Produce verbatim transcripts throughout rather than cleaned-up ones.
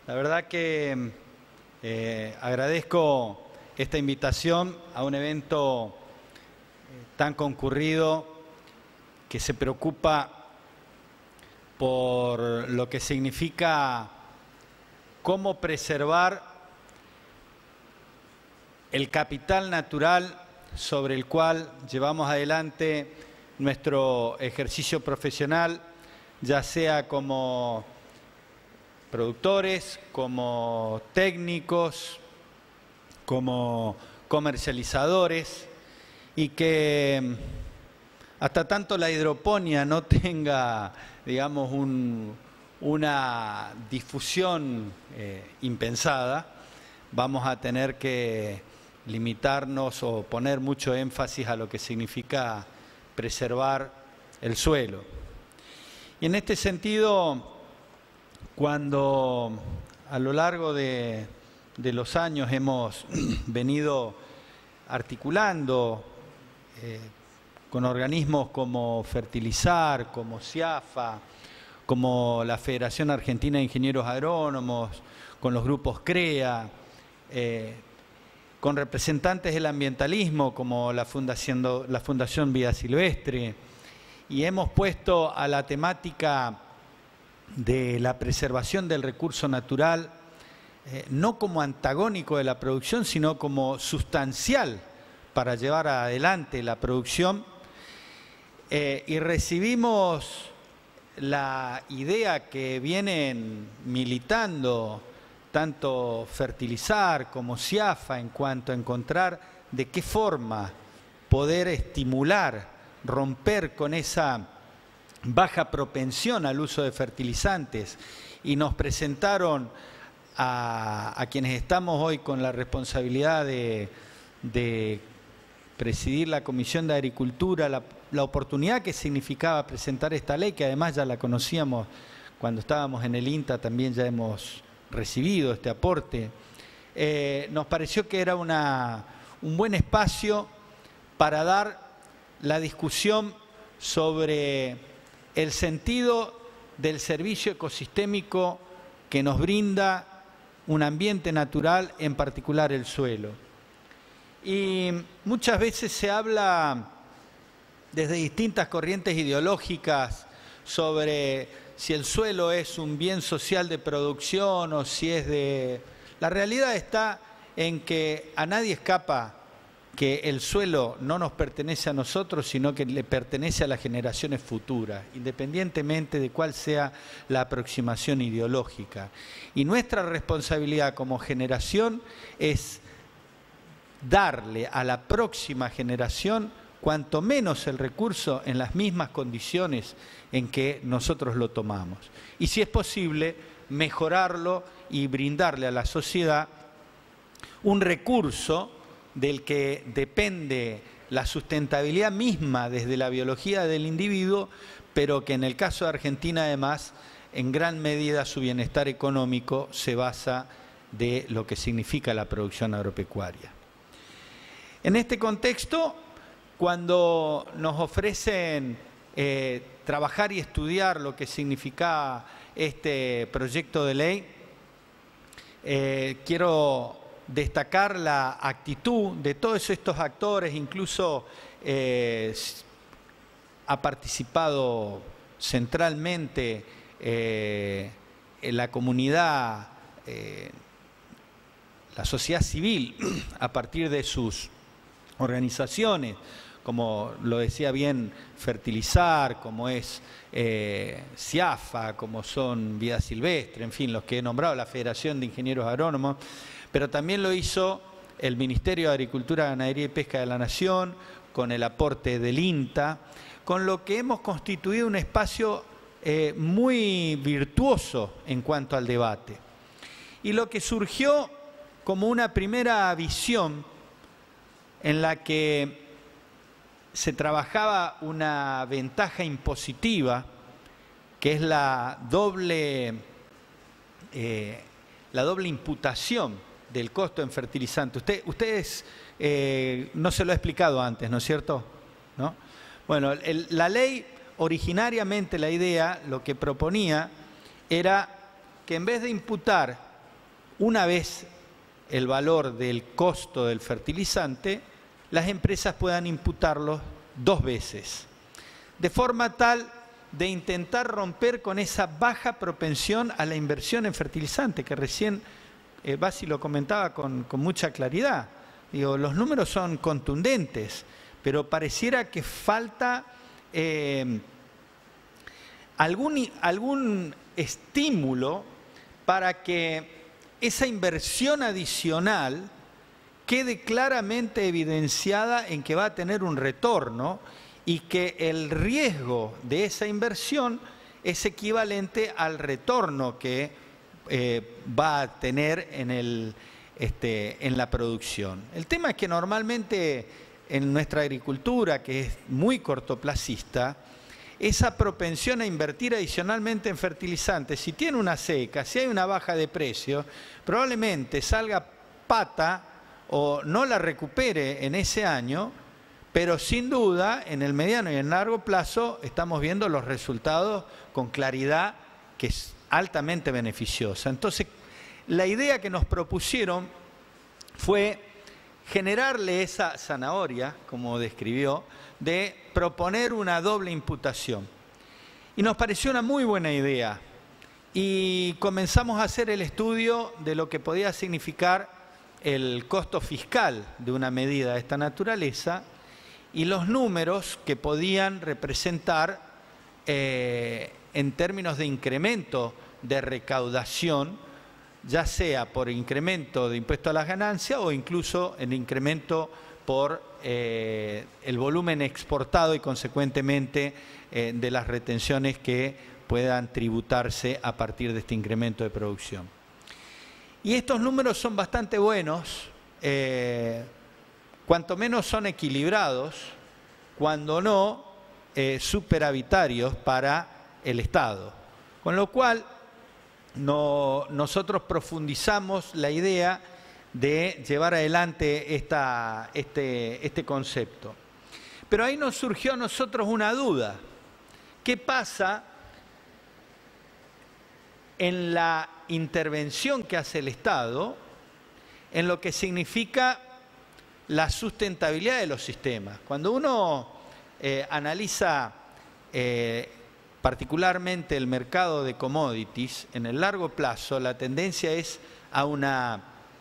La verdad que eh, agradezco esta invitación a un evento tan concurrido que se preocupa por lo que significa cómo preservar el capital natural sobre el cual llevamos adelante nuestro ejercicio profesional, ya sea como productores, como técnicos, como comercializadores, y que hasta tanto la hidroponía no tenga, digamos, un, una difusión eh, impensada, vamos a tener que limitarnos o poner mucho énfasis a lo que significa preservar el suelo. Y en este sentido, cuando a lo largo de, de los años hemos venido articulando eh, con organismos como Fertilizar, como CIAFA, como la Federación Argentina de Ingenieros Agrónomos, con los grupos CREA, eh, con representantes del ambientalismo como la Fundación, la Fundación Vida Silvestre, y hemos puesto a la temática de la preservación del recurso natural eh, no como antagónico de la producción, sino como sustancial para llevar adelante la producción. Eh, y recibimos la idea que vienen militando tanto Fertilizar como CIAFA en cuanto a encontrar de qué forma poder estimular, romper con esa baja propensión al uso de fertilizantes, y nos presentaron a, a quienes estamos hoy con la responsabilidad de, de presidir la Comisión de Agricultura, la, la oportunidad que significaba presentar esta ley, que además ya la conocíamos cuando estábamos en el INTA, también ya hemos recibido este aporte. Eh, nos pareció que era una, un buen espacio para dar la discusión sobre el sentido del servicio ecosistémico que nos brinda un ambiente natural, en particular el suelo. Y muchas veces se habla desde distintas corrientes ideológicas sobre si el suelo es un bien social de producción o si es de... La realidad está en que a nadie escapa que el suelo no nos pertenece a nosotros, sino que le pertenece a las generaciones futuras, independientemente de cuál sea la aproximación ideológica. Y nuestra responsabilidad como generación es darle a la próxima generación cuanto menos el recurso en las mismas condiciones en que nosotros lo tomamos. Y si es posible, mejorarlo y brindarle a la sociedad un recurso del que depende la sustentabilidad misma desde la biología del individuo, pero que en el caso de Argentina además, en gran medida su bienestar económico se basa de lo que significa la producción agropecuaria. En este contexto, cuando nos ofrecen eh, trabajar y estudiar lo que significa este proyecto de ley, eh, quiero destacar la actitud de todos estos actores. Incluso eh, ha participado centralmente eh, en la comunidad, eh, la sociedad civil, a partir de sus organizaciones, como lo decía bien Fertilizar, como es eh, CIAFA, como son Vida Silvestre, en fin, los que he nombrado, la Federación de Ingenieros Agrónomos, pero también lo hizo el Ministerio de Agricultura, Ganadería y Pesca de la Nación, con el aporte del INTA, con lo que hemos constituido un espacio eh, muy virtuoso en cuanto al debate. Y lo que surgió como una primera visión en la que se trabajaba una ventaja impositiva, que es la doble, eh, la doble imputación del costo en fertilizante. Usted, ustedes eh, no se lo he explicado antes, ¿no es cierto? ¿No? Bueno, el, la ley, originariamente la idea, lo que proponía, era que en vez de imputar una vez el valor del costo del fertilizante, las empresas puedan imputarlo dos veces, de forma tal de intentar romper con esa baja propensión a la inversión en fertilizante, que recién eh, Basi lo comentaba con, con mucha claridad. Digo, los números son contundentes, pero pareciera que falta eh, algún, algún estímulo para que esa inversión adicional quede claramente evidenciada en que va a tener un retorno y que el riesgo de esa inversión es equivalente al retorno que eh, va a tener en, el, este, en la producción. El tema es que normalmente en nuestra agricultura, que es muy cortoplacista, esa propensión a invertir adicionalmente en fertilizantes, si tiene una seca, si hay una baja de precio, probablemente salga pata o no la recupere en ese año, pero sin duda en el mediano y en largo plazo estamos viendo los resultados con claridad, que es altamente beneficiosa. Entonces, la idea que nos propusieron fue generarle esa zanahoria, como describió, de proponer una doble imputación. Y nos pareció una muy buena idea. Y comenzamos a hacer el estudio de lo que podía significar el costo fiscal de una medida de esta naturaleza y los números que podían representar eh, en términos de incremento de recaudación, ya sea por incremento de impuesto a las ganancias o incluso el incremento por eh, el volumen exportado y consecuentemente eh, de las retenciones que puedan tributarse a partir de este incremento de producción. Y estos números son bastante buenos, eh, cuanto menos son equilibrados, cuando no eh, superavitarios para el Estado. Con lo cual, no, nosotros profundizamos la idea de llevar adelante esta, este, este concepto. Pero ahí nos surgió a nosotros una duda. ¿Qué pasa en la intervención que hace el Estado en lo que significa la sustentabilidad de los sistemas? Cuando uno eh, analiza eh, particularmente el mercado de commodities, en el largo plazo la tendencia es a una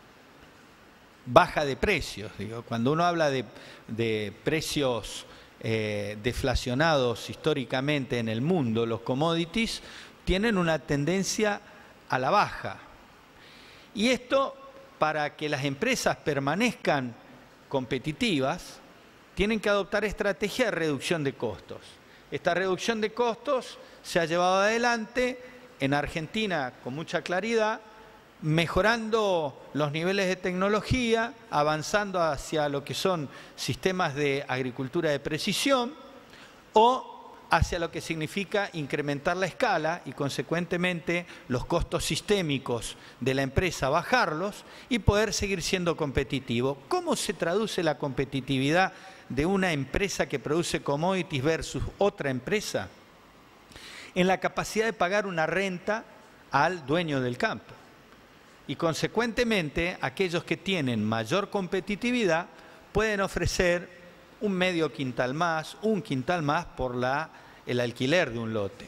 baja de precios. Digo, cuando uno habla de, de precios eh, deflacionados históricamente en el mundo, los commodities tienen una tendencia a la baja. Y esto, para que las empresas permanezcan competitivas, tienen que adoptar estrategias de reducción de costos. Esta reducción de costos se ha llevado adelante en Argentina con mucha claridad, mejorando los niveles de tecnología, avanzando hacia lo que son sistemas de agricultura de precisión o hacia lo que significa incrementar la escala y consecuentemente los costos sistémicos de la empresa, bajarlos y poder seguir siendo competitivo. ¿Cómo se traduce la competitividad de una empresa que produce commodities versus otra empresa? En la capacidad de pagar una renta al dueño del campo. Y consecuentemente, aquellos que tienen mayor competitividad pueden ofrecer un medio quintal más, un quintal más por la, el alquiler de un lote.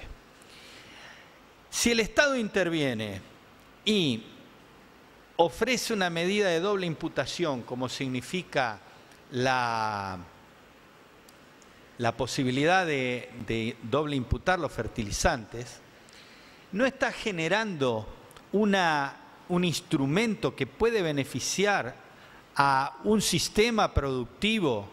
Si el Estado interviene y ofrece una medida de doble imputación, como significa la, la posibilidad de, de doble imputar los fertilizantes, no está generando una, un instrumento que puede beneficiar a un sistema productivo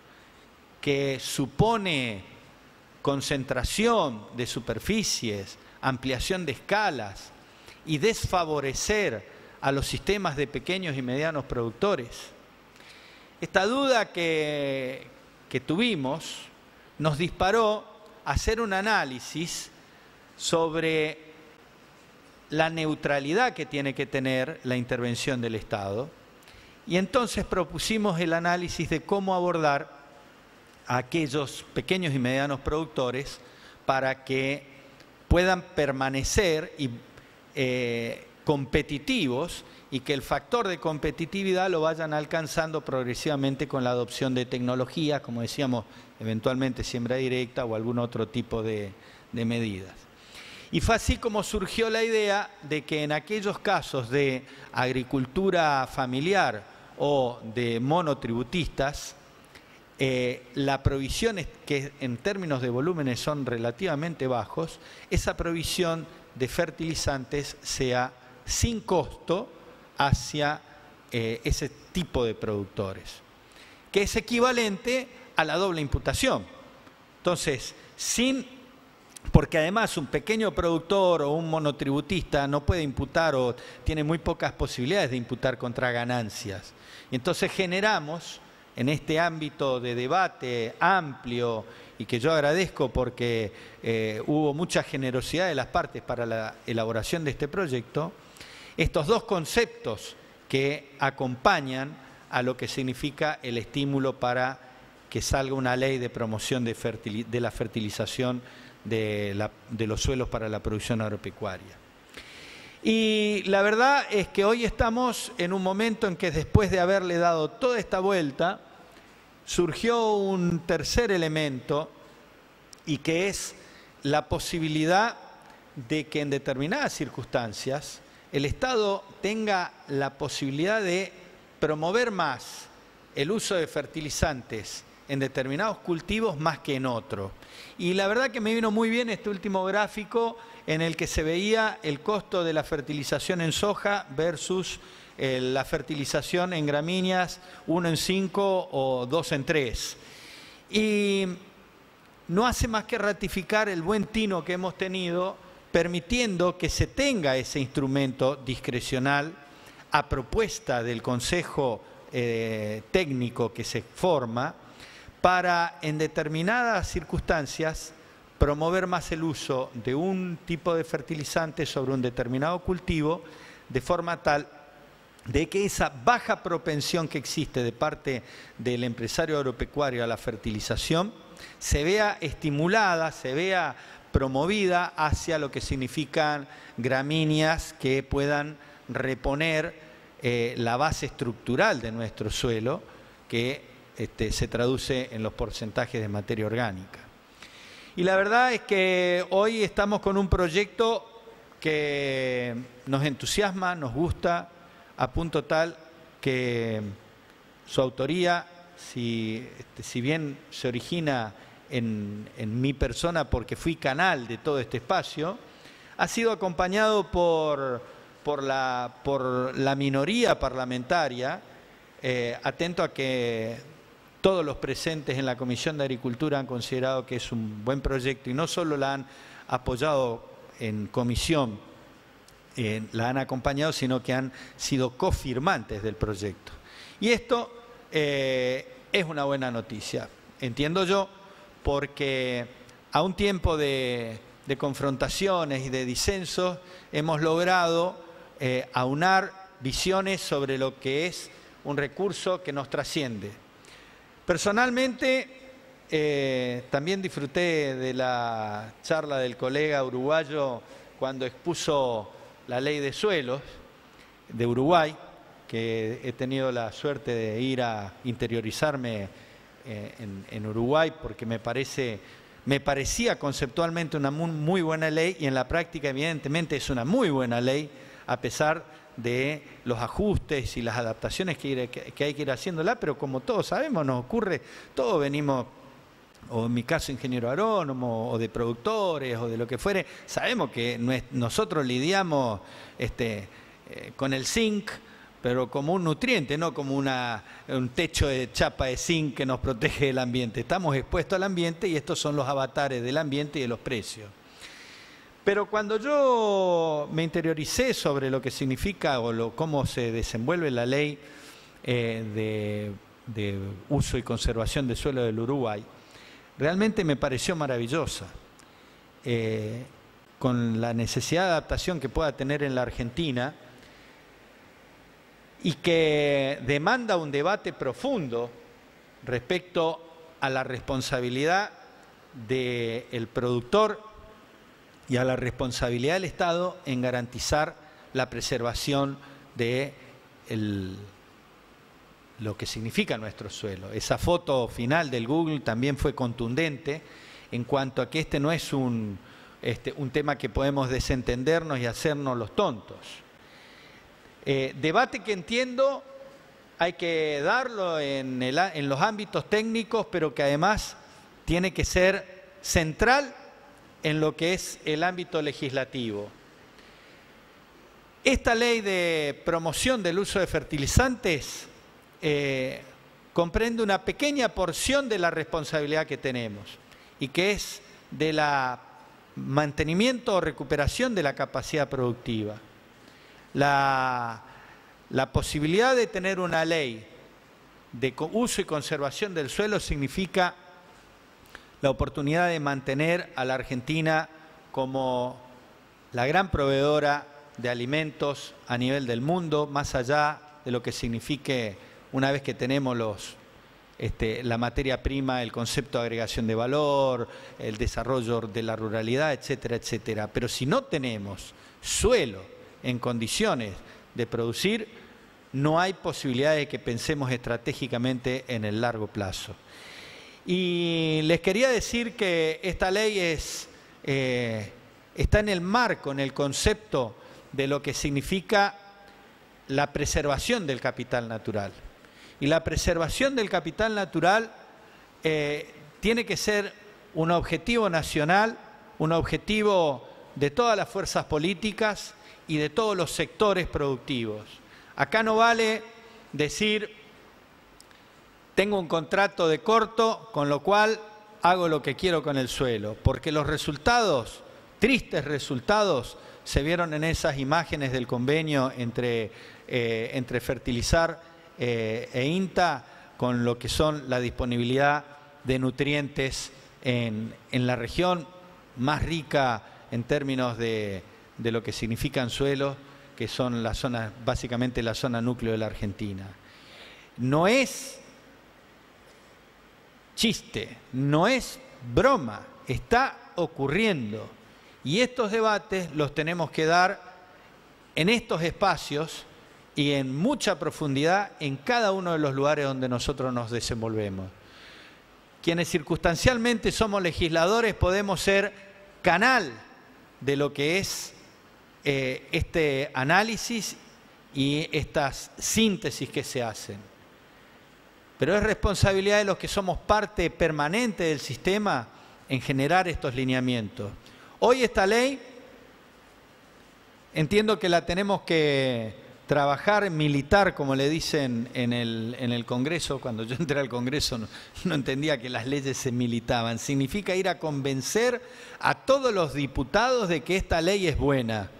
que supone concentración de superficies, ampliación de escalas y desfavorecer a los sistemas de pequeños y medianos productores. Esta duda que, que tuvimos nos disparó a hacer un análisis sobre la neutralidad que tiene que tener la intervención del Estado y entonces propusimos el análisis de cómo abordar a aquellos pequeños y medianos productores para que puedan permanecer y eh, competitivos y que el factor de competitividad lo vayan alcanzando progresivamente con la adopción de tecnologías, como decíamos, eventualmente siembra directa o algún otro tipo de, de medidas. Y fue así como surgió la idea de que en aquellos casos de agricultura familiar o de monotributistas, eh, la provisión, que en términos de volúmenes son relativamente bajos, esa provisión de fertilizantes sea sin costo hacia eh, ese tipo de productores, que es equivalente a la doble imputación. Entonces, sin, porque además un pequeño productor o un monotributista no puede imputar o tiene muy pocas posibilidades de imputar contra ganancias. Y entonces generamos en este ámbito de debate amplio y que yo agradezco porque eh, hubo mucha generosidad de las partes para la elaboración de este proyecto, estos dos conceptos que acompañan a lo que significa el estímulo para que salga una ley de promoción de, de la fertilización de, la, de los suelos para la producción agropecuaria. Y la verdad es que hoy estamos en un momento en que después de haberle dado toda esta vuelta, surgió un tercer elemento y que es la posibilidad de que en determinadas circunstancias el Estado tenga la posibilidad de promover más el uso de fertilizantes en determinados cultivos más que en otros. Y la verdad que me vino muy bien este último gráfico en el que se veía el costo de la fertilización en soja versus eh, la fertilización en gramíneas, uno en cinco o dos en tres. Y no hace más que ratificar el buen tino que hemos tenido, permitiendo que se tenga ese instrumento discrecional a propuesta del Consejo eh, Técnico que se forma para, en determinadas circunstancias, promover más el uso de un tipo de fertilizante sobre un determinado cultivo, de forma tal de que esa baja propensión que existe de parte del empresario agropecuario a la fertilización se vea estimulada, se vea promovida hacia lo que significan gramíneas que puedan reponer eh, la base estructural de nuestro suelo, que este, se traduce en los porcentajes de materia orgánica. Y la verdad es que hoy estamos con un proyecto que nos entusiasma, nos gusta, a punto tal que su autoría, si, este, si bien se origina en, en mi persona porque fui canal de todo este espacio, ha sido acompañado por, por, la, por la minoría parlamentaria, eh, atento a que todos los presentes en la Comisión de Agricultura han considerado que es un buen proyecto y no solo la han apoyado en comisión, eh, la han acompañado, sino que han sido cofirmantes del proyecto. Y esto eh, es una buena noticia, entiendo yo, porque a un tiempo de, de confrontaciones y de disensos hemos logrado eh, aunar visiones sobre lo que es un recurso que nos trasciende. Personalmente, eh, también disfruté de la charla del colega uruguayo cuando expuso la ley de suelos de Uruguay, que he tenido la suerte de ir a interiorizarme eh, en, en Uruguay porque me, parece, me parecía conceptualmente una muy, muy buena ley y en la práctica evidentemente es una muy buena ley a pesar de los ajustes y las adaptaciones que, ir, que, que hay que ir haciéndola, pero como todos sabemos, nos ocurre, todos venimos, o en mi caso ingeniero agrónomo, o de productores, o de lo que fuere, sabemos que nosotros lidiamos este, eh, con el zinc, pero como un nutriente, no como una, un techo de chapa de zinc que nos protege del ambiente. Estamos expuestos al ambiente y estos son los avatares del ambiente y de los precios. Pero cuando yo me interioricé sobre lo que significa o lo, cómo se desenvuelve la ley eh, de, de uso y conservación del suelo del Uruguay, realmente me pareció maravillosa, eh, con la necesidad de adaptación que pueda tener en la Argentina y que demanda un debate profundo respecto a la responsabilidad del productor y a la responsabilidad del Estado en garantizar la preservación de el, lo que significa nuestro suelo. Esa foto final del Google también fue contundente en cuanto a que este no es un, este, un tema que podemos desentendernos y hacernos los tontos. Eh, debate que entiendo hay que darlo en, el, en los ámbitos técnicos, pero que además tiene que ser central en lo que es el ámbito legislativo. Esta ley de promoción del uso de fertilizantes eh, comprende una pequeña porción de la responsabilidad que tenemos y que es de la mantenimiento o recuperación de la capacidad productiva. La, la posibilidad de tener una ley de uso y conservación del suelo significa la oportunidad de mantener a la Argentina como la gran proveedora de alimentos a nivel del mundo, más allá de lo que signifique una vez que tenemos los, este, la materia prima, el concepto de agregación de valor, el desarrollo de la ruralidad, etcétera, etcétera. Pero si no tenemos suelo en condiciones de producir, no hay posibilidad de que pensemos estratégicamente en el largo plazo. Y les quería decir que esta ley es, eh, está en el marco, en el concepto de lo que significa la preservación del capital natural. Y la preservación del capital natural eh, tiene que ser un objetivo nacional, un objetivo de todas las fuerzas políticas y de todos los sectores productivos. Acá no vale decir: tengo un contrato de corto, con lo cual hago lo que quiero con el suelo, porque los resultados, tristes resultados, se vieron en esas imágenes del convenio entre, eh, entre Fertilizar eh, e INTA, con lo que son la disponibilidad de nutrientes en, en la región más rica en términos de, de lo que significan suelos, que son la zona, básicamente la zona núcleo de la Argentina. No es chiste, no es broma, está ocurriendo. Y estos debates los tenemos que dar en estos espacios y en mucha profundidad en cada uno de los lugares donde nosotros nos desenvolvemos. Quienes circunstancialmente somos legisladores podemos ser canal de lo que es eh, este análisis y estas síntesis que se hacen. Pero es responsabilidad de los que somos parte permanente del sistema en generar estos lineamientos. Hoy esta ley, entiendo que la tenemos que trabajar, militar, como le dicen en el, en el Congreso. Cuando yo entré al Congreso no, no entendía que las leyes se militaban. Significa ir a convencer a todos los diputados de que esta ley es buena.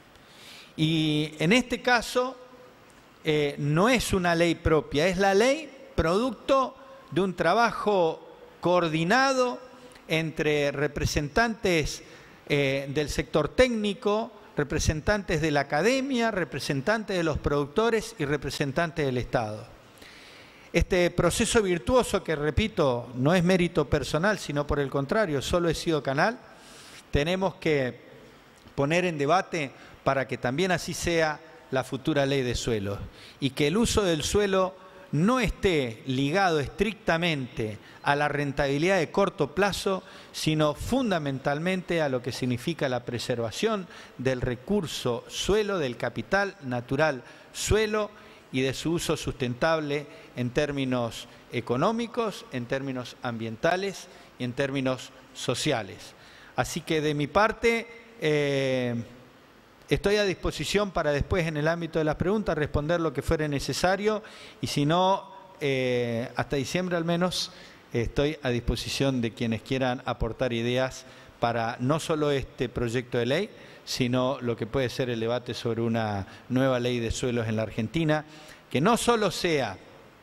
Y en este caso eh, no es una ley propia, es la ley producto de un trabajo coordinado entre representantes eh, del sector técnico, representantes de la academia, representantes de los productores y representantes del Estado. Este proceso virtuoso, que repito, no es mérito personal, sino por el contrario, solo he sido canal, tenemos que poner en debate para que también así sea la futura ley de suelos y que el uso del suelo no esté ligado estrictamente a la rentabilidad de corto plazo, sino fundamentalmente a lo que significa la preservación del recurso suelo, del capital natural suelo y de su uso sustentable en términos económicos, en términos ambientales y en términos sociales. Así que de mi parte eh, estoy a disposición para después, en el ámbito de las preguntas, responder lo que fuere necesario y si no, eh, hasta diciembre al menos, eh, estoy a disposición de quienes quieran aportar ideas para no solo este proyecto de ley, sino lo que puede ser el debate sobre una nueva ley de suelos en la Argentina, que no solo sea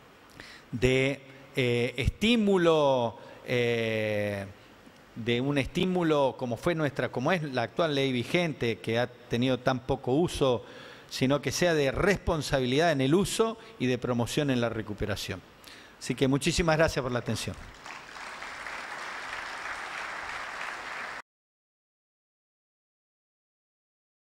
de eh, estímulo, eh, de un estímulo como fue nuestra, como es la actual ley vigente, que ha tenido tan poco uso, sino que sea de responsabilidad en el uso y de promoción en la recuperación. Así que muchísimas gracias por la atención.